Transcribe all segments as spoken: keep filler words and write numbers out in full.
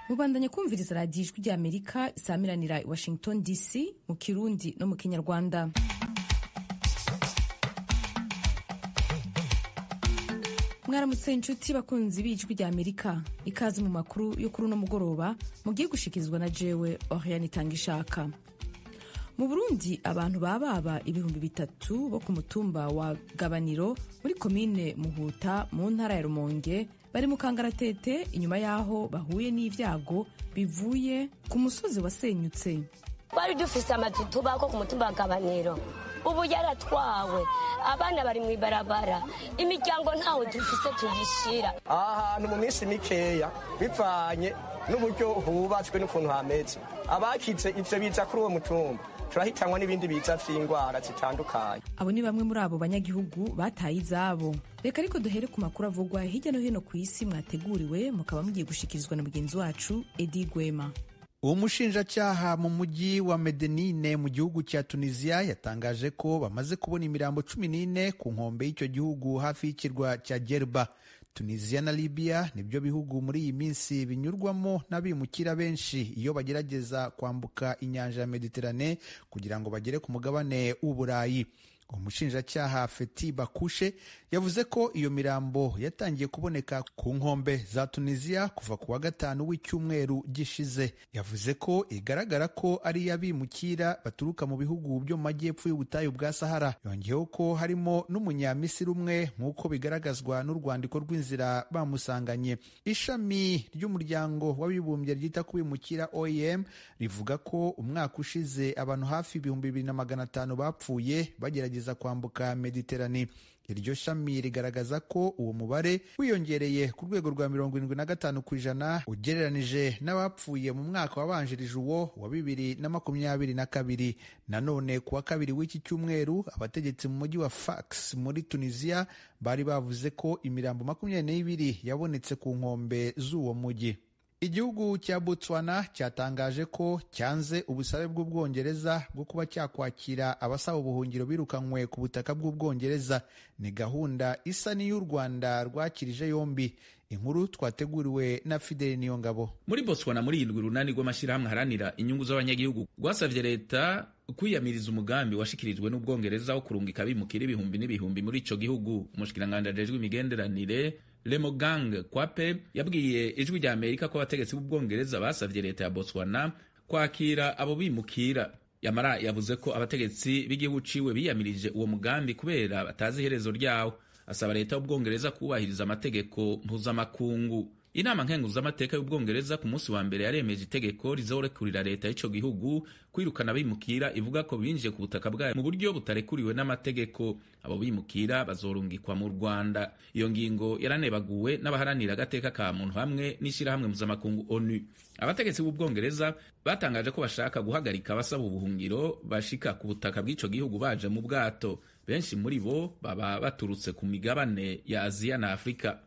mubandanye kumviriza radiyo ijwi ry'Amerika isamiranira i Washington D C mu Kirundi no mu Kinyarwanda. Mwaramutse inshuti bakunzi b'ijwi ry'Amerika, ikaze mu makuru yo kuri uno mugoroba mugiye gushikirizwa na jewe Oriane Tangishaka. Mu Burundi abantu bababa ibihumbi bitatu bo ku mutumba wa Gabaniro muri komine Muhuta mu ntara ya Rumonge bari mu kangaratete inyuma yaho bahuye n'ivyago bivuye ku musozi wasenyutse. Bari dufise amazu tubako ku mutumba wa Gabaniro, ubu yaratwawe, abana bari mu ibarabara, imiryango ntawe dufise tuyishira. Aha hantu mu minsi mikeya bivanye n'uburyo hubatswe n'ukuntu hameze, abakize ivyo biza kuri uwo mutumba turahitanwa n'ibindi biza vy'ingwara zitandukanye. Abo ni bamwe muri abo banyagihugu bataye izabo. Reka ariko duhere ku makuru avugwa hirya no hino ku isi mwateguriwe mukaba mugiye gushikirizwa na mugenzi wacu Edi Gwema. Umushinjacyaha mu mujyi wa Medellin mu gihugu cya Tunisia yatangaje ko bamaze kubona imirambo cumi n'ine ku nkombe y'icyo gihugu hafi y'ikirwa cya Jerba. Tunisia na Libya nibyo bihugu muri iyi minsi binyurwamo n'abimukira benshi iyo bagerageza kwambuka inyanja ya Mediterane kugira ngo bagere ku mugabane w'Uburayi. Umushinjacyaha Feti Bakushe yavuze ko iyo mirambo yatangiye kuboneka ku nkombe za Tunisia kuva ku wa gatanu w'icyumweru gishize. Yavuze ko igaragara ko ari iy'abimukira baturuka mu bihugu byo mu majyepfo y'ubutayu bwa Sahara. Yongeyeho ko harimo n'umunyamisiri umwe nk'uko bigaragazwa n'urwandiko rw'inzira bamusanganye. Ishami ry'umuryango w'abibumbye ryita ku bimukira O I M rivuga ko umwaka ushize abantu hafi ibihumbi bibiri na magana atanu bapfuye bagerageza kwambuka Mediterane. Iryo shami rigaragaza ko uwo mubare wiyongereye ku rwego rwa mirongo irindwi na gatanu ku ijana ugereranije n'abapfuye mu mwaka wabanjirije uwo wa bibiri na makumyabiri na kabiri. Nanone ku wa kabiri w'iki cyumweru abategetsi mu mujyi wa Fax muri Tunisia bari bavuze ko imirambo makumyabiri n'ibiri yabonetse ku nkombe z'uwo mujyi. Igihugu cya Botswana cyatangaje ko cyanze ubusabe bw'Ubwongereza bwo kuba cyakwakira abasaba ubuhungiro birukanywe ku butaka bw'Ubwongereza. Ni gahunda isa n'iy'u Rwanda rwakirije yombi. Inkuru twateguriwe na Fidel Niyongabo. Muri Botswana muri indwi runani rw'amashyirahamwe haranira inyungu z'abanyagihugu rwasavye leta kwiyamiriza umugambi washikirijwe n'Ubwongereza wo kurungika abimukira ibihumbi n'ibihumbi muri ico gihugu. Umushikiranganji ajejwe imigenderanire Lemogang Kwape yabwiye ijwi rya Amerika ko abategetsi b'Ubwongereza basavye leta ya Botswana kwakira abo bimukira. Yamara yavuze ko abategetsi b'igihugu ciwe biyamirije uwo mugambi kubera batazi iherezo ryawo. Asaba leta y'Ubwongereza kubahiriza amategeko mpuzamakungu. Inama nkenguzamateka y'Ubwongereza ku munsi wa mbere yaremeje itegeko rizorekurira leta y'ico gihugu kwirukana abimukira ivuga ko binjiye ku butaka bwayo mu buryo butarekuriwe n'amategeko. Abo bimukira bazorungikwa mu Rwanda. Iyo ngingo yaranebaguwe n'abaharanira agateka ka muntu hamwe n'ishirahamwe mpuzamakungu ONU. Abategetsi b'Ubwongereza batangaje ko bashaka guhagarika abasaba ubuhungiro bashika ku butaka bw'ico gihugu baje mu bwato. Benshi muri bo baba baturutse ku migabane ya Aziya na Afrika.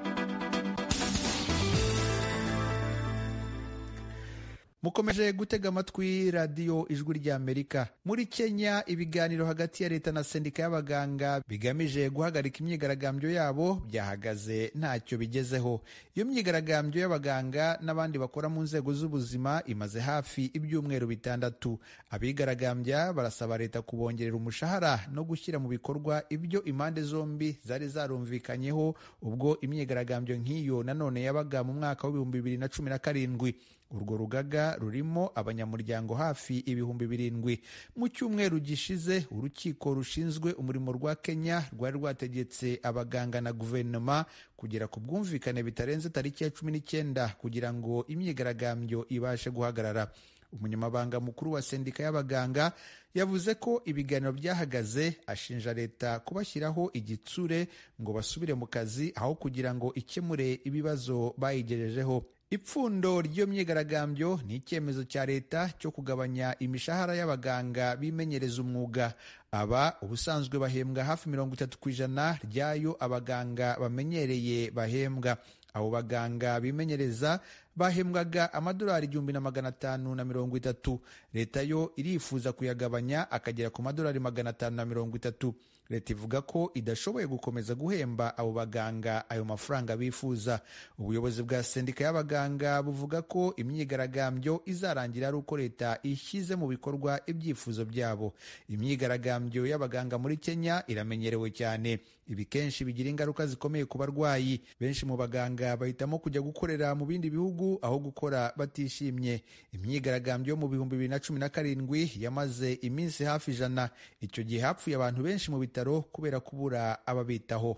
Mukomeje gutega amatwi radiyo ijwi ry'Amerika. Muri Kenya ibiganiro hagati ya leta na sendika y'abaganga bigamije guhagarika imyigaragambyo yabo byahagaze ntacyo bigezeho. Iyo myigaragambyo y'abaganga n'abandi bakora mu nzego z'ubuzima imaze hafi ibyumweru bitandatu. Abigaragambya barasaba leta kubongerera umushahara no gushyira mu bikorwa ibyo impande zombi zari zarumvikanyeho ubwo imyigaragambyo nk'iyo nanone yabaga mu mwaka w'ibihumbi bibiri na cumi na karindwi. Urwo rugaga rurimo abanyamuryango hafi ibihumbi birindwi. Mu cyumweru gishize urukiko rushinzwe umurimo rwa Kenya rwari rwategetse abaganga na guverinoma kugera ku bwumvikane bitarenze tariki ya cumi n'icyenda kugira ngo imyigaragambyo ibashe guhagarara. Umunyamabanga mukuru wa sendika y'abaganga yavuze ko ibiganiro byahagaze, ashinja leta kubashyiraho igitsure ngo basubire mu kazi aho kugira ngo ikemure ibibazo bayigejejeho. Ipfundo ry'iyo myigaragambyo ni icyemezo cya leta cyo kugabanya imishahara y'abaganga bimenyereza umwuga. Aba ubusanzwe bahembwa hafi mirongo itatu ku ijana ryayo abaganga bamenyereye bahembwa. Abo baganga bimenyereza bahembwaga amadolari igihumbi na magana atanu na mirongo itatu. Leta yo irifuza kuyagabanya akagera ku madolari magana atanu na mirongo itatu. leta ivuga ko idashoboye gukomeza guhemba abo baganga ayo mafaranga bifuza. Ubuyobozi bwa sendika y'abaganga buvuga ko imyigaragambyo izarangira ari uko leta ishyize mu bikorwa ibyifuzo byabo. Imyigaragambyo y'abaganga muri Kenya iramenyerewe cyane. Ibi kenshi bigira ingaruka zikomeye ku barwayi. Benshi mu baganga bahitamo kujya gukorera mu bindi bihugu aho gukora batishimye. Imyigaragambyo mu bihumbi bibiri na cumi na karindwi yamaze iminsi hafi ijana. Icyo gihe hapfuye abantu benshi mu bitaro kubera kubura ababitaho.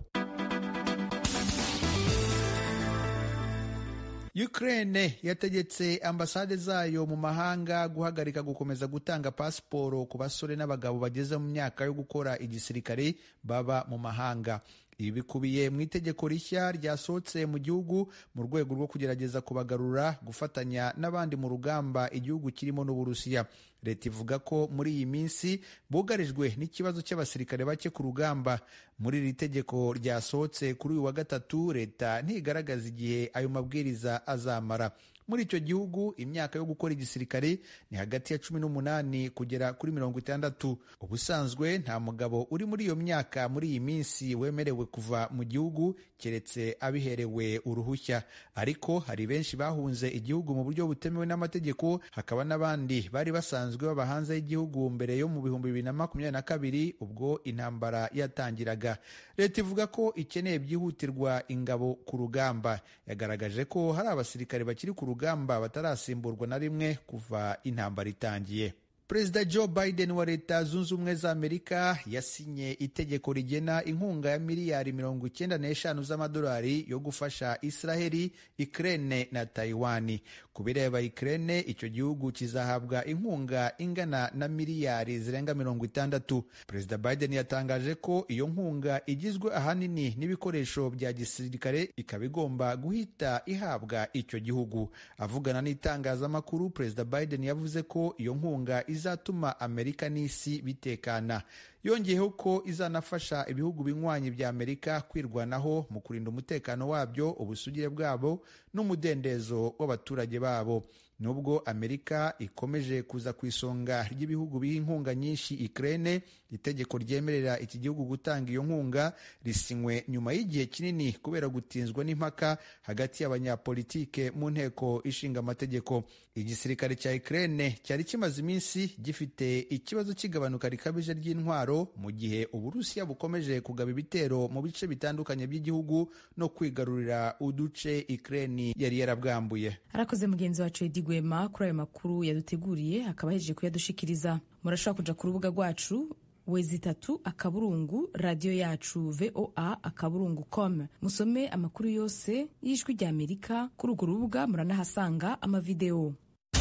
Ukraine yategetse ambasade zayo mu mahanga guhagarika gukomeza gutanga pasiporo ku basore n'abagabo bageze mu myaka yo gukora igisirikare baba mu mahanga. Ibi bikubiye mu itegeko rishya ryasohotse mu gihugu mu rwego rwo kugerageza kubagarura gufatanya n'abandi mu rugamba igihugu kirimo n'Uburusiya. Leta ivuga ko muri iyi minsi bugarijwe n'ikibazo cy'abasirikare bake ku rugamba. Muri iri tegeko ryasohotse kuri uyu wa gatatu, leta ntigaragaza igihe ayo mabwiriza azamara. Muri icyo gihugu imyaka yo gukora igisirikare ni hagati ya cumi n'umunani kugera kuri mirongo itandatu. Ubusanzwe nta mugabo uri muri iyo myaka muri iyi minsi wemerewe kuva mu gihugu keretse abiherewe uruhushya. Ariko hari benshi bahunze igihugu mu buryo butemewe n'amategeko, hakaba n'abandi bari basanzwe baba hanze y'igihugu mbere yo mu bihumbi bibiri na makumyabiri na kabiri ubwo intambara yatangiraga. Leta ivuga ko ikeneye byihutirwa ingabo ku rugamba. Yagaragaje ko hari abasirikare bakiri ku rugamba batarasimburwa na rimwe kuva intambara itangiye. Perezida Joe Biden wa Leta Zunze Ubumwe za Amerika yasinye itegeko rigena inkunga ya miliyari mirongo icyenda n'eshanu z'amadolari yo gufasha Israheli, Ukraine na Taiwan. Ku bireba Ukraine, icyo gihugu kizahabwa inkunga ingana na miliyari zirenga mirongo itandatu. Perezida Biden yatangaje ko iyo nkunga igizwe ahanini n'ibikoresho bya gisirikare ikaba igomba guhita ihabwa icyo gihugu. Avugana n'itangazamakuru, Perezida Biden yavuze ko iyo nkunga izatuma Amerika n'isi bitekana. Yongeyeho ko izanafasha ibihugu binywanyi bya Amerika kwirwanaho mu kurinda umutekano wabyo, ubusugire bwabo n'umudendezo w'abaturage babo. Nubwo Amerika ikomeje kuza ku isonga ry'ibihugu biha inkunga nyinshi Ukraine, itegeko ryemerera iki gihugu gutanga iyo nkunga risinywe nyuma y'igihe kinini kubera gutinzwa n'impaka hagati y'abanyapolitike mu nteko ishinga amategeko. Igisirikare cya Ukraine cyari kimaze iminsi gifite ikibazo cy'igabanuka rikabije ry'intwaro mu gihe Uburusiya bukomeje kugaba ibitero mu bice bitandukanye by'igihugu no kwigarurira uduce Ukraine yari yarabwambuye. Arakoze mugenzi wacu Edi Gwema kuri ayo makuru yaduteguriye akaba ahejeje kuyadushikiriza. Murashobora kuja ku rubuga rwacu wezi itatu akaburungu radio yacu voa akaburungu com musome amakuru yose y'ijwi rya Amerika. Kuri urwo rubuga muranahasanga amavideo.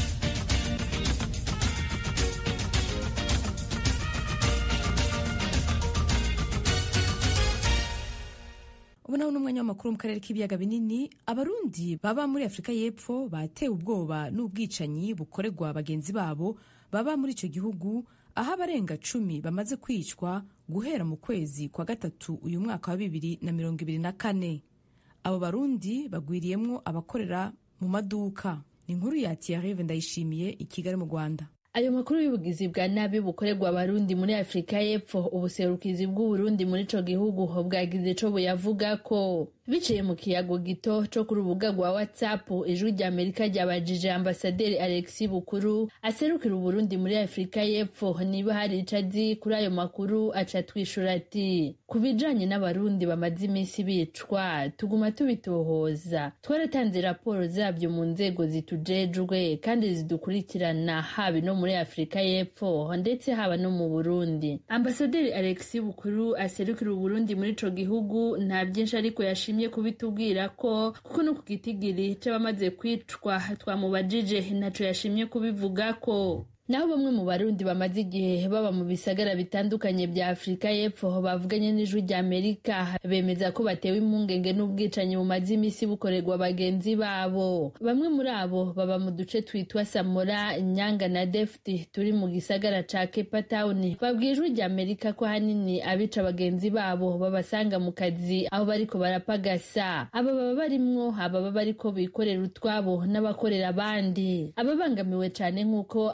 Ubu naho n'umwanya w'amakuru mu karere k'ibiyaga binini. Abarundi baba muri Afurika y'Epfo batewe ubwoba n'ubwicanyi bukorerwa bagenzi babo baba muri icyo gihugu, aho abarenga cumi bamaze kwicwa guhera mu kwezi kwa gatatu uyu mwaka wa bibiri na mirongo ibiri na kane. Abo Barundi bagwiriyemwo abakorera mu maduka. Ni inkuru ya Thierry Ndayishimiye i Kigali mu Rwanda. Ayo makuru y'ubugizi bwa nabi bukorerwa abarundi muri Afrika y'Epfo, ubuserukizi bw'Uburundi muri ico gihugu bwagize ico buyavuga ko. Biciye mu kiyago gito co ku rubuga rwa WhatsApp, ijwi rya Amerika ryabajije Ambasaderi Alexis Bukuru aserukira Uburundi muri Afrika y'Epfo niba hari ico azi kuri ayo makuru. Aca twishura ati, kubijanye n'abarundi bamaze iminsi bicwa tuguma tubitohoza, twaratanze raporo zabyo mu nzego zitujejwe kandi zidukurikirana haba no muri Afrika y'Epfo ndetse haba no mu Burundi. Ambasaderi Alexis Bukuru aserukira Uburundi muri ico gihugu nta byinshi ariko yashimye kubitubwira ko kuko no kugitigiri c'abamaze kwicwa twamubajije ntaco yashimye kubivuga ko. Naho bamwe mu Barundi bamaze igihe baba mu bisagara bitandukanye bya Afrika y'Epfo bavuganye n'ijwi rya Amerika bemeza ko batewe impungenge n'ubwicanyi bumaze imisi bukorerwa bagenzi babo. Bamwe muri abo baba mu duce twitwa Samora, Nyanga na Defti turi mu gisagara ca Cape Town. Babwiye ijwi rya Amerika ko hanini abica bagenzi babo babasanga mu kazi aho bariko barapagasa. Aba baba barimwo ababa bariko bikorera utwabo n'abakorera abandi. Ababangamiwe cane nk'uko abahaye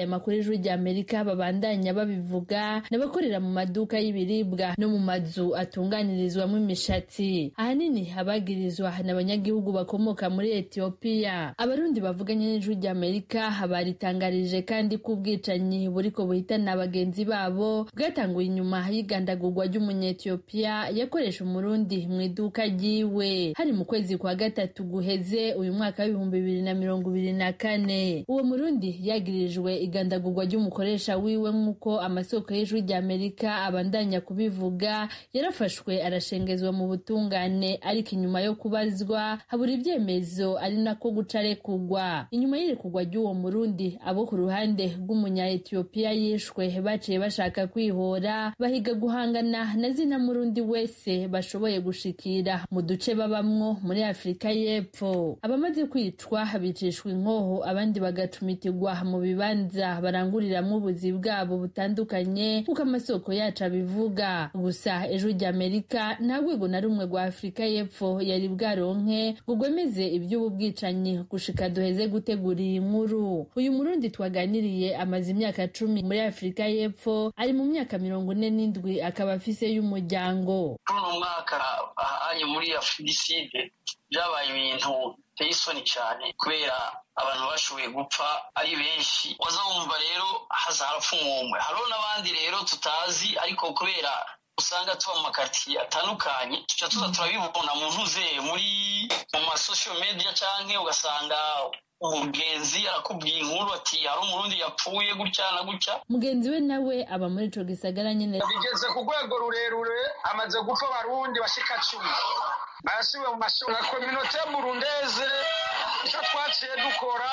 aya makuru ijwi rya Amerika babandanya babivuga n'abakorera mu maduka y'ibiribwa no mu mazu atunganirizwamo imishatsi, ahanini abagirizwa n'abanyagihugu bakomoka muri Ethiopia. Abarundi bavuganye n'ijwi rya Amerika baritangarije kandi ko ubwicanyi buriko buhitana bagenzi babo bwatanguye inyuma y'igandagurwa ry'umunyethiopia yakoresha umurundi mu iduka ryiwe hari mu kwezi kwa gatatu guheze uyu mwaka w'ibihumbi bibiri na mirongo ibiri na kane. Uwo murundi yagirijwe igandagurwa ry'umukoresha wiwe nk'uko amasoko y'ijwi rya Amerika abandanya kubivuga. Yarafashwe arashengezwa mu butungane, ariko inyuma yo kubazwa habura ibyemezo ari nako guca arekugwa. Inyuma y'irekugwa ry'uwo murundi, abo ku ruhande rw'umunya Ethiopia yishwe baciye bashaka kwihora bahiga guhangana na zina murundi wese bashoboye gushikira mu duce babamwo muri Afrika y'Epfo. Abamaze kwicwa bicishwa inkoho, abandi bagacumitirwa mu bibanza baranguriramwo ubuzi bwabo butandukanye kuko amasoko yacu abivuga. Gusa ijwi rya Amerika nta rwego na rumwe rwa Afrika y'Epfo yari bwaronke ngo rwemeze iby'ubu bwicanyi gushika duheze gutegura iyi nkuru. Uyu murundi twaganiriye amaze imyaka cumi muri Afrika y'Epfo, ari mu myaka mirongo ine n'indwi akaba afise y'umuryango. Uno mwaka ahanye muri Afridiside byabaye ibintu biteye isoni cyane kubera abantu bashoboye gupfa ari benshi. Waza wumva rero haza harapfa umwe, hariho n'abandi rero tutazi, ariko kubera usanga tuba mu makartier atandukanye tuca tuza turabibona mu ntuze muri mu ma social media canke ugasanga umugenzi arakubwiye inkuru ati hari umurundi yapfuye gutya na gutya. Mugenzi we nawe aba muri ico gisagara nyene. Bigeze ku rwego rurerure, amaze gupfa abarundi bashika cumi barasiwe mu mashuri na communauté burundeze. Icyo twaciye dukora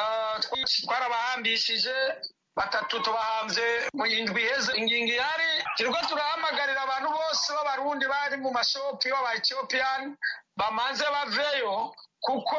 twarabahambishije batatu, tubahamvye mu indwi heze. Ingingo ihari turiko turahamagarira abantu bose b'abarundi bari mu mashopi b'aba Ethiopian bamanze baveyo, kuko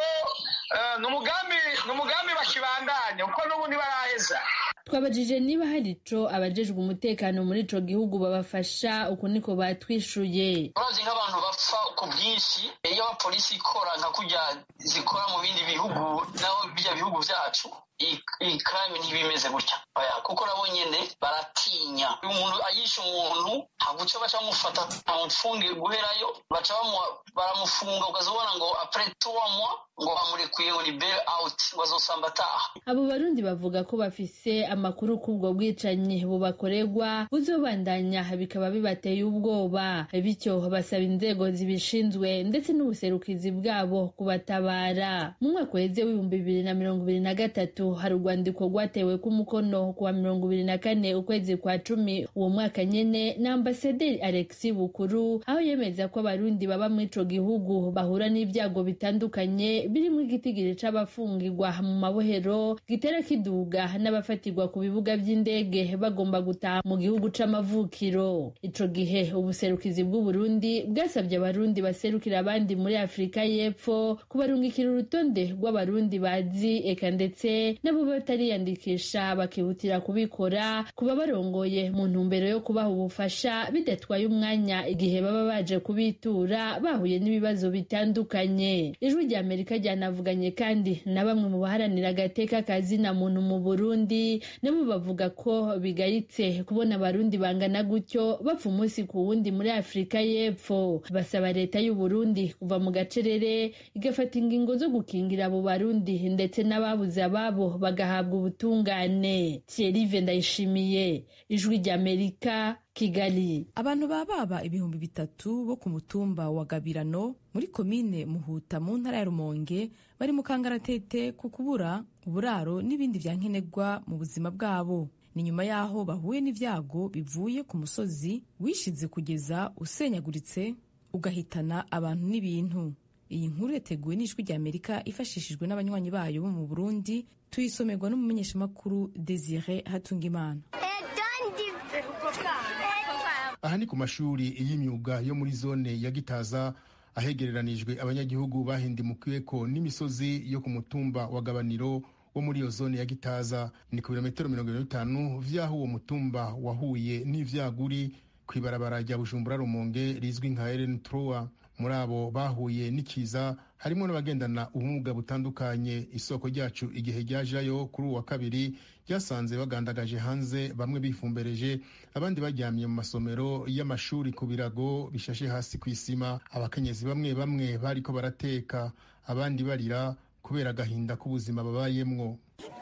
n'umugambi n'umugambi bakibandanya kuko n'ubundi baraheza. Twabajije niba hari ico abajejwe umutekano muri ico gihugu babafasha, uko niko batwishuye. Urazi nk'abantu bapfa ku bwinshi, iyo abapolisi ikora nka kurya zikora mu bindi bihugu naho bijya bihugu vyacu, iyi crime ntibimeze gutya kuko nabo nyene baratinya. Umuntu ayisha umuntu ntaguca baca mufata amupfunge guherayo, baca baramufunga ukazobona ngo après trois mois ngo bamurekuye ngo ni bail out, bazosamba ataha. Abo barundi bavuga ko bafise amakuru k'ubwo bwicanyi bubakorerwa buzobandanya bikaba bibateye ubwoba, bityo basaba inzego zibishinzwe ndetse n'ubuserukizi bwabo kubatabara. Mu mwaka uheze w'ibihumbi bibiri na mirongo ibiri na gatatu hari urwandiko rwatewe ku mukono kuwa mirongo ibiri na kane ukwezi kwa cumi uwo mwaka nyene na Ambasaderi Alexis Bukuru, aho yemeza ko abarundi baba muri ico gihugu bahura n'ibyago bitandukanye birimo igitigiri c'abafungirwa mu mabohero gitera kiduga n'abafatirwa ku bibuga by'indege bagomba gutaha mu gihugu c'amavukiro. Ico gihe ubuserukizi bw'u Burundi bwasabye abarundi baserukira abandi muri Afrika y'Epfo kubarungikira urutonde rw'abarundi bazi eka ndetse nabo batariyandikisha bakihutira kubikora kuba barongoye mu ntumbero yo kubaha ubufasha bidatwaye umwanya igihe baba baje kubitura bahuye n'ibibazo bitandukanye. Ijwi rya Amerika ryanavuganye kandi na bamwe mu baharanira agateka kazina muntu mu Burundi, nabo bavuga ko bigayitse kubona abarundi bangana gutyo bapfa umunsi ku wundi muri Afrika y'Epfo. Basaba leta y'u Burundi kuva mu gacerere igafata ingingo zo gukingira abo barundi ndetse n'ababuze ababo bagahabwa ubutungane. Thierry Vendayishimiye, Ijwi rya Amerika, Kigali. Abantu bababa ibihumbi bitatu bo ku mutumba wa Gabirano muri komine Muhuta mu ntara ya Rumonge bari mu kangaratete ku kubura uburaro n'ibindi vyankenerwa mu buzima bwabo. Ni nyuma yaho bahuye n'ivyago bivuye ku musozi wishize kugeza usenyaguritse ugahitana abantu n'ibintu. Iyi nkuru yateguwe n'Ijwi rya Amerika ifashishijwe n'abanywanyi bayo bo mu Burundi, tuyisomerwa n'umumenyeshamakuru Desire Hatungimana. Aha ni ku mashuri y'imyuga yo muri zone ya Gitaza ahegereranijwe abanyagihugu bahindimukiweko n'imisozi yo ku mutumba wa Gabaniro wo muri iyo zone ya Gitaza. Ni ku birometero mirongo ine na bitanu vyaho uwo mutumba wahuye n'ivyaguri kw'ibarabara rya Bujumbura Rumonge rizwi nka R N trois. muri abo bahuye n'ikiza harimo n'abagendana ubumuga butandukanye. Isoko ryacu igihe ryajayo kuri uwa kabiri ryasanze bagandagaje hanze, bamwe bifumbereje, abandi baryamye mu masomero y'amashuri ku birago bishashe hasi ku isima. Abakenyezi bamwe bamwe bariko barateka, abandi barira kubera agahinda k'ubuzima babayemwo.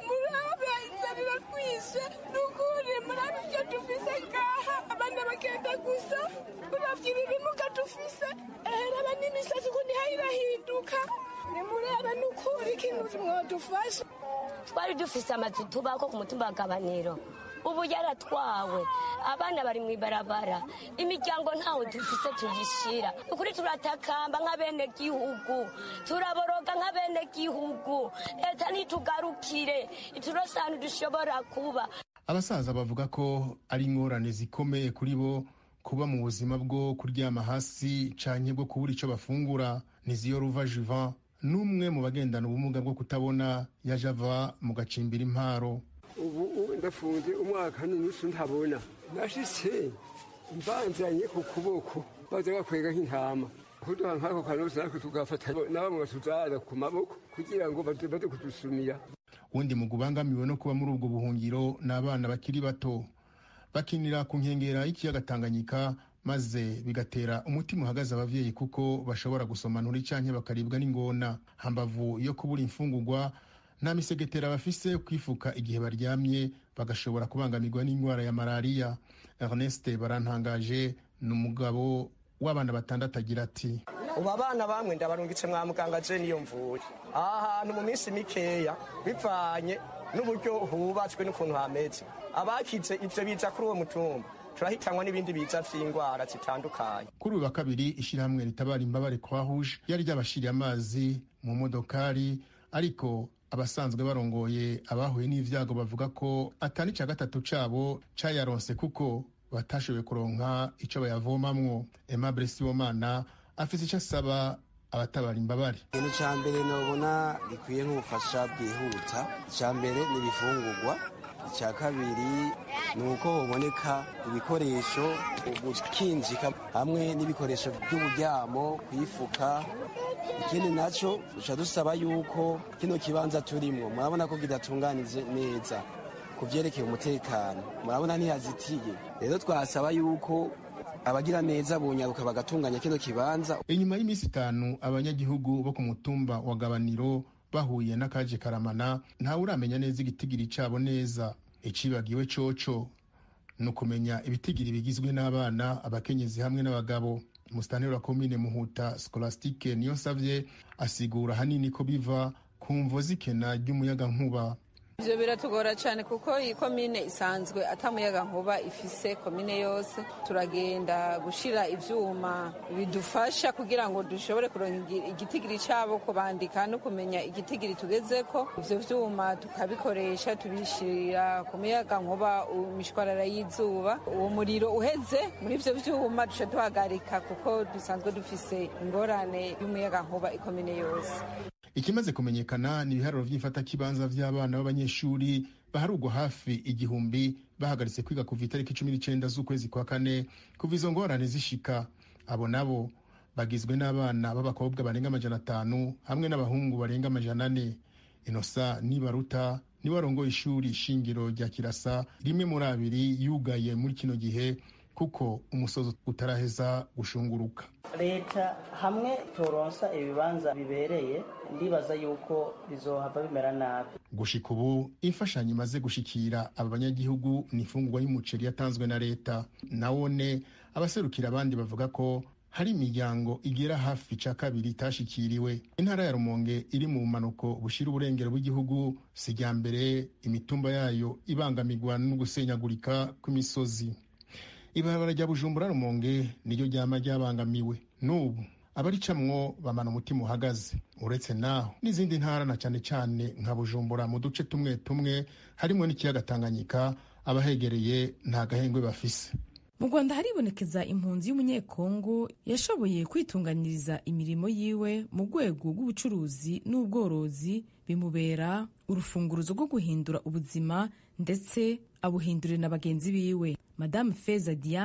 Twari dufise amazu tubako ku mutumba wa Gabaniro, ubu yaratwawe, abana bari mw'ibarabara, imiryango ntawe dufise tuyishira. Ukuri turatakamba nk'abene gihugu, turaboroga nk'abene gihugu, leta nitugarukire iturose ahantu dushobora kuba. Abasaza bavuga ko ari ingorane zikomeye kuri bo kuba mu buzima bwo kuryama hasi canke bwo kubura ico bafungura. Niziyoruva Juvan n'umwe mu bagendana ubumuga bwo kutabona, yaje ava mu gacimbira Imparo. Ubu ndafunze umwaka n'inusu ntabona, nashitse mbanzanye ku kuboko baza bakwega nk'intama, kuduha nk'ako kanosi natwe tugafata na bamwe batuzara ku maboko kugira ngo baze kudusumira. Undi mu gubangamiwe no kuba muri ubwo buhungiro n'abana bakiri bato bakinira ku nkengera y'ikiyaga Tanganyika, maze bigatera umutima uhagaze abavyeyi kuko bashobora gusomanura canke bakaribwa n'ingona. Hambavu yo kubura imfungurwa, nta misegetera bafise kwifuka igihe baryamye, bagashobora kubangamirwa n'indwara ya malaria. Ernest Barantangaje ni umugabo w'abana batandatu agira ati: ubu abana bamwe ndabarungitse mwa muganga je niyo mvuye aha hantu mu minsi mikeya, bivanye n'uburyo hubatswe n'ukuntu hameze. Abakize ivyo biza kuri uwo mutumba turahitanwa n'ibindi biza vy'indwara zitandukanye. Kuri uwa kabiri ishirahamwe ritabara imbabare Croix Rouge yari ryabashiriye amazi mu modokari, ariko abasanzwe barongoye abahuye n'ivyago bavuga ko atani ca gatatu cabo cayaronse kuko batashoboye kuronka ico bayavomamwo. Aimable Sibomana afise ico asaba abatabara imbabare. Ikintu ca mbere nobona gikwiye nk'ubufasha bwihuta, ica mbere ni ibifungurwa, icya kabiri ni uko haboneka ibikoresho gukinjika hamwe n'ibikoresho by'uburyamo, kwifuka. Ikindi naco duca dusaba yuko kino kibanza turimwo murabona ko kidatunganije neza ku vyerekeye umutekano, murabona ntihazitiye. Rero twasaba yuko abagira neza bonyaruka bagatunganya kino kibanza. Inyuma y'imisi itanu abanyagihugu bo ku mutumba wa Gabaniro bahuye n'akaje karamana, ntawe uramenya neza igitigiri cabo neza. Icibagiwe coco no kumenya ibitigiri bigizwe n'abana, abakenyezi hamwe n'abagabo. Musitanteri wa komine Muhuta Scholastique Niyonsavye asigura hanini ko biva ku mvo z'ikena ry'umuyaga nkuba. Ivyo biratugora cyane kuko iyi komine isanzwe atamuyaga nkuba ifise komine yose. Turagenda gushira ivyuma bidufasha kugira ngo dushobore kuronka igitigiri cabo, kubandika no kumenya igitigiri tugezeko. Ivyo vyuma tukabikoresha tubishira ku muyaga nkuba imishwarara y'izuba. Uwo muriro uheze muri ivyo vyuma duce tuhagarika kuko dusanzwe dufise ingorane y'umuyaga nkuba ikomine yose. Ikimaze kumenyekana ni ibiharuro vy'imfata kibanza vy'abana b'abanyeshuri baharugwa hafi igihumbi bahagaritse kwiga kuva itariki cumi n'icenda z'ukwezi kwa kane kuva izo ngorane zishika. Abo nabo bagizwe n'abana b'abakobwa barenga amajana atanu hamwe n'abahungu barenga amajana ane. Inosa Nibaruta ni warongoye ishuri shingiro rya Kirasa, rimwe muri abiri yugaye muri kino gihe kuko umusozo utaraheza gushunguruka. Leta hamwe toronsa ibibanza bibereye, ndibaza yuko bizohava bimera nabi. Gushika ubu imfashanyo imaze gushikira aba banyagihugu ni ifungurwa y'umuceri yatanzwe na leta. Nawone abaserukira abandi bavuga ko hari imiryango igera hafi ca kabiri itashikiriwe. Intara ya Rumonge iri mu manuko bushira uburengero bw'igihugu, sijya mbere imitumba yayo ibangamirwa no gusenyagurika kw'imisozi. Ibarabara rya Bujumbura Rumonge niryo ryama ryabangamiwe. N'ubu abaricamwo bamana umutima uhagaze. Uretse naho n'izindi ntara na cane cane nka Bujumbura mu duce tumwe tumwe harimo n'ikiyaga Tanganyika, abahegereye nta gahengwe bafise. Mu Rwanda haribonekeza impunzi y'umunyekongo yashoboye kwitunganiriza imirimo yiwe mu rwego rw'ubucuruzi n'ubworozi, bimubera urufunguruzo rwo guhindura ubuzima ndetse abuhindurira na bagenzi biwe. Madame Feza Diane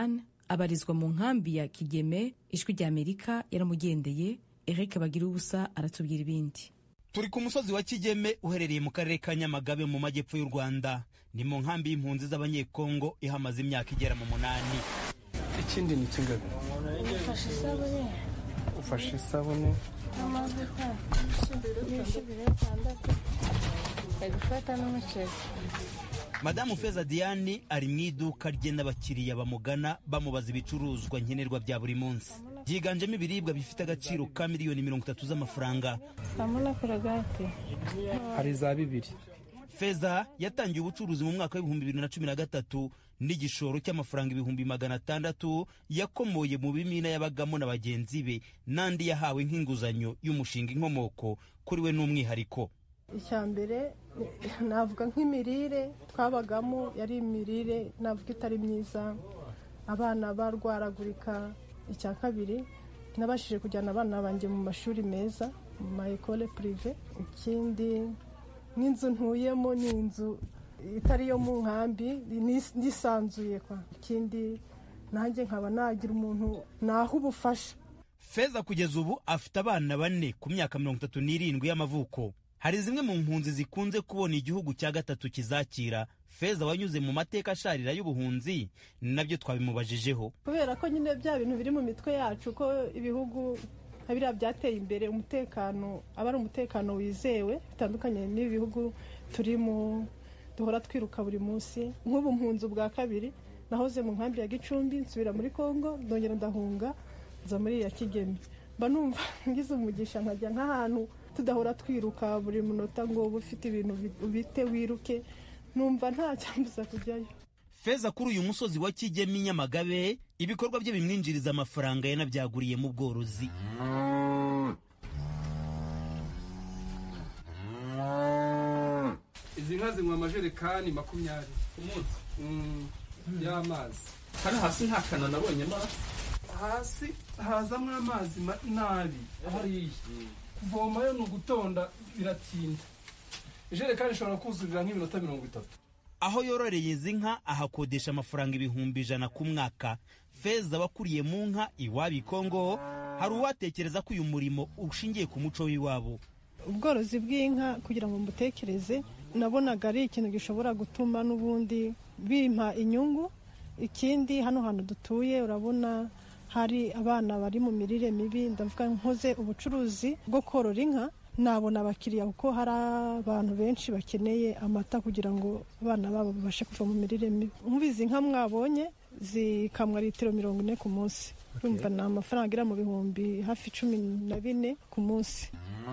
abarizwa mu nkambi ya Kigeme. Ijwi rya Amerika yaramugendeye. Eric Bagirubusa aratubwira ibindi. Turi ku musozi wa Kigeme uherereye mu karere ka Nyamagabe mu majyepfo y'u Rwanda. Ni mu nkambi y'impunzi z'abanyekongo ihamaze imyaka igera mu munani. Ikindi ni kingabe? Ufashe isabune. Ufashe isabune. Amavuta. Ibishibire bitandatu. Bagufata n'umuceri. Madamu Feza Diane ari mu iduka rye n'abakiriya bamugana bamubaza ibicuruzwa nkenerwa bya buri munsi. Byiganjemo ibiribwa bifite agaciro ka miliyoni mirongo itatu z'amafaranga. Amuna korogate. Hari za bibiri. Feza yatangiye ubucuruzi mu mwaka w'ibihumbi bibiri na cumi na gatatu n'igishoro cy'amafaranga ibihumbi magana atandatu yakomoye mu bimina yabagamo na bagenzi be n'andi yahawe nk'inguzanyo y'umushinga inkomoko kuri we n'umwihariko. Icyambere navuga nk'imirire twabagamo yari imirire navuga itari myiza, abana barwaragurika. Icya kabiri nabashije kujyana abana banjye mu mashuri meza mu ma école privé. Ikindi n'inzu ntuyemo ni inzu itari yo mu nkambi nisanzuye kwa. Ikindi nanjye nkaba nagira umuntu naho ubufasha. Feza kugeza ubu afite abana bane ku myaka mirongo itatu n'irindwi y'amavuko. Hari zimwe mu mpunzi zikunze kubona igihugu cya gatatu kizakira. Feza wanyuze mu mateka asharira y'ubuhunzi nabyo twabimubajijeho. Kubera ko nyine bya bintu biri mu mitwe yacu ko ibihugu habira byateye imbere, umutekano aba ari umutekano wizewe bitandukanye n'ibi bihugu turimo duhora twiruka buri munsi. Nk'ubu mpunzi bwa kabiri nahoze mu nkambi ya Gicumbi nsubira muri Kongo ndongera ndahunga nza muri ya Kigeme. Mba numva ngize umugisha nkajya nk'ahantu tudahora twiruka buri munota ngo ufite ibintu bite wiruke, numva nta cyambuza kujyayo. Feza kuri uyu musozi wa Kigeme Nyamagabe ibikorwa bye bimwinjiriza amafaranga yanabyaguriye mu bworozi. Izi nka zinywa amajerekani makumyabiri ku munsi y'amazi. Hano hasi nta kana nabonye ma hasi hazamwe amazi nabi. Hari kuvomayo ni ugutonda biratinda. Ijerekani ishobora kuzurira nk'iminota mirongo itatu. Aho yororeye izi nka ahakodesha amafaranga ibihumbi ijana ku mwaka. Feza wakuriye mu nka iwabi Kongo hari uwatekereza ko uyu murimo ushingiye ku muco w'iwabo. Ubworozi bw'inka kugira ngo mbutekereze nabonaga ari ikintu gishobora gutuma n'ubundi bimpa inyungu. Ikindi hano hantu dutuye urabona hari abana bari mu mirire mibi, ndavuga nkoze ubucuruzi bwo korora inka nabona abakiriya kuko hari abantu benshi bakeneye amata kugira ngo abana babo babashe kuva mu mirire mibi. Nk'ubizi nka mwabonye zikamwa litiro mirongo ine ku munsi. Urumva ni amafaranga agera mu bihumbi hafi cumi na bine ku munsi.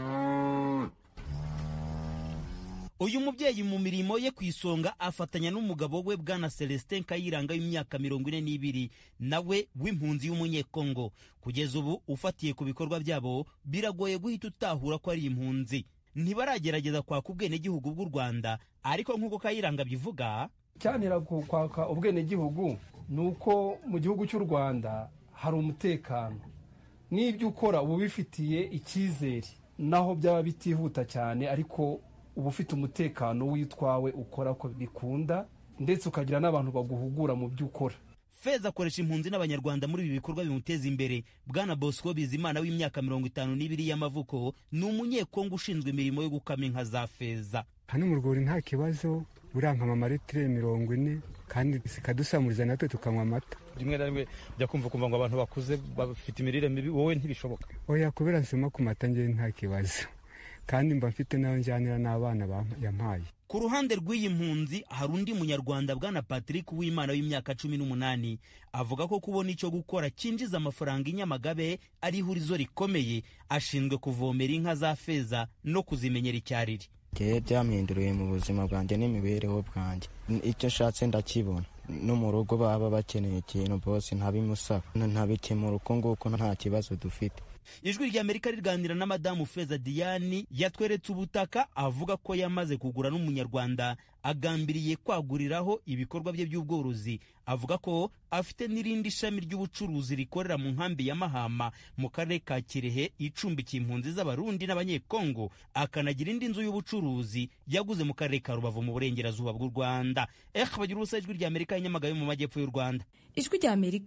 Uyu mubyeyi mu mirimo ye ku isonga afatanya n'umugabo we Bwana Celestin Kayiranga y'imyaka mirongo ine n'ibiri nawe w'impunzi y'umunyekongo. Kugeza ubu ufatiye ku bikorwa byabo biragoye guhita utahura ko ari impunzi. Ntibaragerageza kwaka ubwenegihugu bw'u Rwanda, ariko nk'uko Kayiranga bivuga cyanira kwaka ubwenegihugu nuko mu gihugu cy'u Rwanda hari umutekano n'ibyo ukora ubu bifitiye icyizere, naho byaba bitihuta cyane ariko ubu ufite umutekano witwawe ukora ko bikunda ndetse ukagira n'abantu baguhugura mu byo ukora. Feza akoresha impunzi n'abanyarwanda muri ibi bikorwa bimuteza imbere. Bwana Bosco Bizimana w'imyaka mirongo itanu n'ibiri y'amavuko ni umunyekongo ushinzwe imirimo yo gukama inka za Feza. Hano mu rwuri nta kibazo urankama amaritire mirongo ine kandi zikadusamuriza natwe tukanywa amata. Rimwe na rimwe bya kumva kumva ngo abantu bakuze bafite imirire mibi, wowe ntibishoboka? Oya, kubera nsoma ku mata ngewe nta kibazo kandi mba mfite nayo njyanira n'abana yampaye. Ku ruhande rw'iyi mpunzi hari undi munyarwanda Bwana Patrick Uwimana w'imyaka cumi n'umunani avuga ko kubona icyo gukora cyinjiza amafaranga inyamagabe ari ihurizo rikomeye. Ashinzwe kuvomera inka za Feza no kuzimenyera icyariri. Gihe byampinduriye mu buzima bwanjye n'imibereho bwanjye. Icyo nshatse ndakibona. No mu rugo baba bakeneye ikintu bose ntabimusaba ntabikemura uko nguko nta kibazo dufite. Ijwi rya Amerika riganira na Madamu Feza Diane yatweretse ubutaka avuga ko yamaze kugura n'umunyarwanda agambiriye kwaguriraho ibikorwa bye by'ubworozi. Avuga ko afite n'irindi shami ry'ubucuruzi rikorera mu nkambi ya Mahama mu karere ka Kirehe icumbikiye impunzi z'abarundi n'abanyekongo, akanagira indi nzu y'ubucuruzi yaguze mu karere ka Rubavu mu burengerazuba bw'u Rwanda. Eh bagira ubusa ijwi rya Amerika Nyamagabe mu majyepfo y'u Rwanda. Ijwi rya Amerika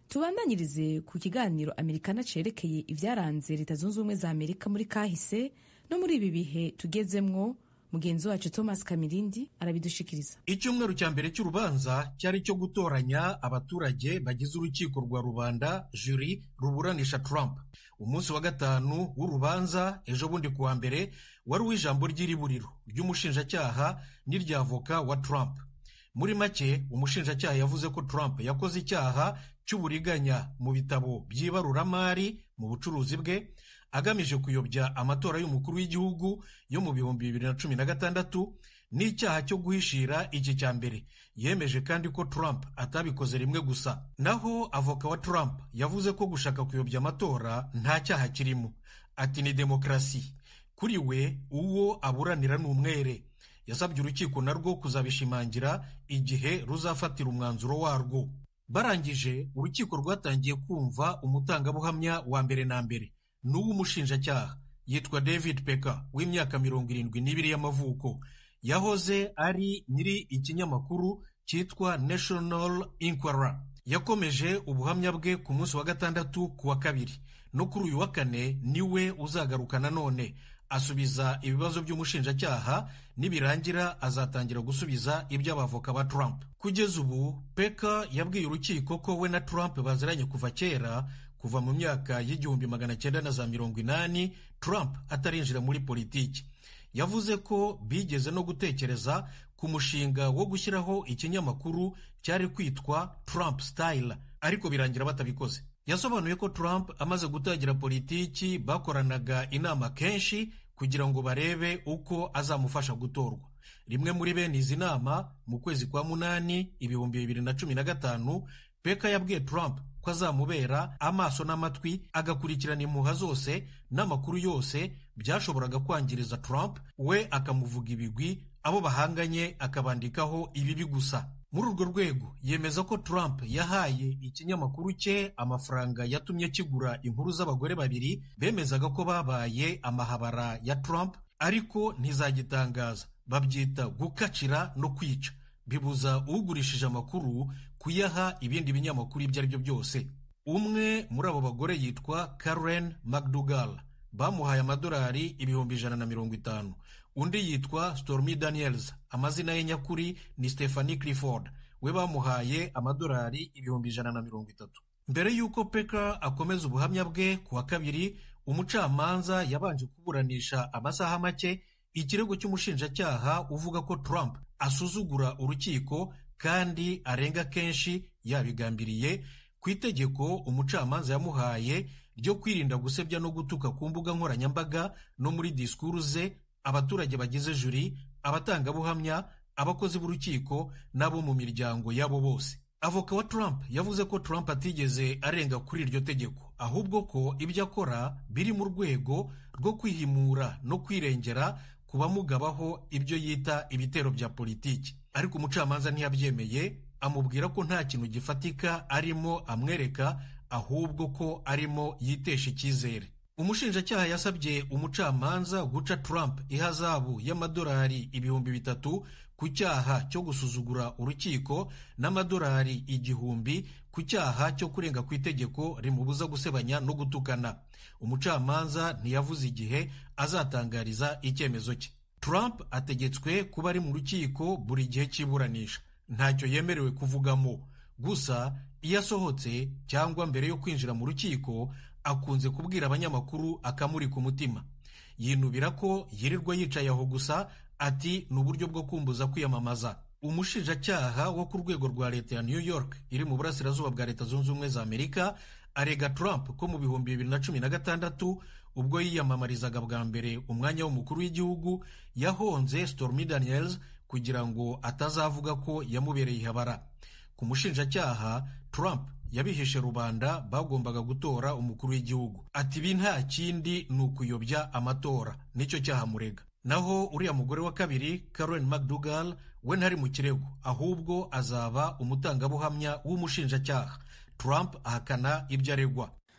tubandanyirize ku kiganiro amerikana cerekeye ivyaranze leta zunze ubumwe za amerika muri kahise no muri ibi bihe tugezemwo. Mugenzi wacu Thomas Kamirindi arabidushikiriza. Icyumweru cya mbere cy'urubanza cyari cyo gutoranya abaturage bagize urukiko rwa rubanda juri ruburanisha Trump. Umunsi wa gatanu w'urubanza ejo bundi kuwa mbere wari uw'ijambo ry'iriburiro ry'umushinjacyaha n'iry'avoka wa Trump. Muri make umushinjacyaha yavuze ko Trump yakoze icyaha cy'uburiganya mu bitabo by'ibaruramari mu bucuruzi bwe agamije kuyobya amatora y'umukuru w'igihugu yo mu bihumbi bibiri na cumi na gatandatu n'icyaha cyo guhishira iki cya mbere. Yemeje kandi ko Trump atabikoze rimwe gusa. Naho avoka wa Trump yavuze ko gushaka kuyobya amatora nta cyaha kirimo. Ati ni demokarasi. Kuri we uwo aburanira ni umwere. Yasabye urukiko narwo kuzabishimangira igihe ruzafatira umwanzuro warwo. Barangije urukiko rwatangiye kumva umutangabuhamya wa mbere na mbere n'uw'umushinjacyaha yitwa David Pecker w'imyaka mirongo irindwi n'ibiri y'amavuko. Yahoze ari nyiri ikinyamakuru cyitwa National Enquirer. Yakomeje ubuhamya bwe ku munsi wa gatandatu ku wa kabiri, no kuri uyu wa kane niwe uzagaruka nanone asubiza ibibazo by'umushinjacyaha, nibirangira azatangira gusubiza iby'abavoka ba Trump. Kugeza ubu Pecker yabwiye urukiko ko we na Trump baziranye kuva kera, kuva mu myaka y'igihumbi magana cyenda na za mirongo inani Trump atarinjira muri politiki. Yavuze ko bigeze no gutekereza ku mushinga wo gushyiraho ikinyamakuru cyari kwitwa Trump Style, ariko birangira batabikoze. Yasobanuye ko Trump amaze gutangira politiki bakoranaga inama kenshi kugira ngo barebe uko azamufasha gutorwa. Rimwe muri bene izi nama mu kwezi kwa munani ibihumbi bibiri na cumi na gatanu Pecker yabwiye Trump ko azamubera amaso n'amatwi agakurikirana impuha zose n'amakuru yose byashoboraga kwangiriza Trump, we akamuvuga ibigwi, abo bahanganye akabandikaho ibibi gusa. Muri urwo rwego yemeza ko Trump yahaye ikinyamakuru cye amafaranga yatumye kigura inkuru z'abagore babiri bemezaga ko babaye amahabara ya Trump, ariko ntizagitangaza. Babyita gukacira no kwica, bibuza ugurishije amakuru kuyaha ibindi binyamakuru ibyo ari byo byose. Umwe muri abo bagore yitwa Karen McDougal, bamuhaye amadolari ibihumbi ijana na mirongo itanu. Undi yitwa Stormy Daniels, amazina ye nyakuri ni Stephanie Clifford, we bamuhaye amadolari ibihumbi ijana na mirongo itatu. Mbere y'uko Pecker akomeza ubuhamya bwe ku wa kabiri, umucamanza yabanje kuburanisha amasaha make ikirego cy'umushinjacyaha uvuga ko Trump asuzugura urukiko kandi arenga kenshi yabigambiriye ku itegeko umucamanza yamuhaye ryo kwirinda gusebya no gutuka ku mbuga nkoranyambaga no muri disikuru ze abaturage bagize juri, abatangabuhamya, abakozi b'urukiko n'abo mu miryango yabo bose. Avoka wa Trump yavuze ko Trump atigeze arenga kuri iryo tegeko, ahubwo ko ibyo akora biri mu rwego rwo kwihimura no kwirengera ku bamugabaho ibyo yita ibitero bya politiki. Ariko umucamanza ntiyabyemeye, amubwira ko nta kintu gifatika arimo amwereka, ahubwo ko arimo yitesha icyizere. Umushinjacyaha yasabye umucamanza guca Trump ihazabu y'amadolari ibihumbi bitatu ku cyaha cyo gusuzugura urukiko n'amadolari igihumbi ku cyaha cyo kurenga ku itegeko rimubuza gusebanya no gutukana. Umucamanza ntiyavuze igihe azatangariza icyemezo cye. Trump ategetswe kuba ari mu rukiko buri gihe cy'iburanisha, ntacyo yemerewe kuvugamo. Gusa iyo asohotse cyangwa mbere yo kwinjira mu rukiko akunze kubwira abanyamakuru akamuri ku mutima. Yinubira ko yirirwa yicaye aho gusa, ati ni uburyo bwo kumbuza kwiyamamaza. Umushinjacyaha wo ku rwego rwa leta ya New York iri mu burasirazuba bwa Leta Zunze Ubumwe za Amerika arega Trump ko mu bihumbi bibiri na cumi na gatandatu ubwo yiyamamarizaga bwa mbere umwanya w'umukuru w'igihugu yahonze Stormy Daniels kugira ngo atazavuga ko yamubereye ihabara. Ku mushinjacyaha Trump yabihishe rubanda bagombaga gutora umukuru w'igihugu. Ati ibi nta kindi ni ukuyobya amatora, nicyo cyaha murega. Naho uriya mugore wa kabiri Karen McDougal we ntari mu kirego, ahubwo azaba umutangabuhamya w'umushinjacyaha. Trump ahakana ibyo aregwa.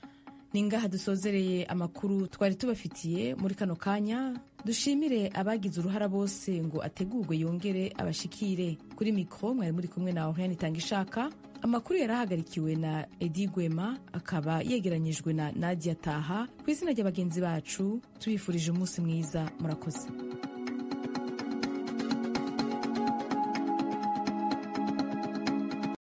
ni ngaha dusozereye amakuru twari tubafitiye muri kano kanya. Dushimire abagize uruhara bose ngo ategurwe yongere abashikire. Kuri mikro mwari muri kumwe na Oriane Itangishaka. Amakuru yarahagarikiwe na Edi Gwema, akaba yegeranyijwe na Nadia Taha. Ku izina ry'abagenzi bacu tubifurije umunsi mwiza, murakoze.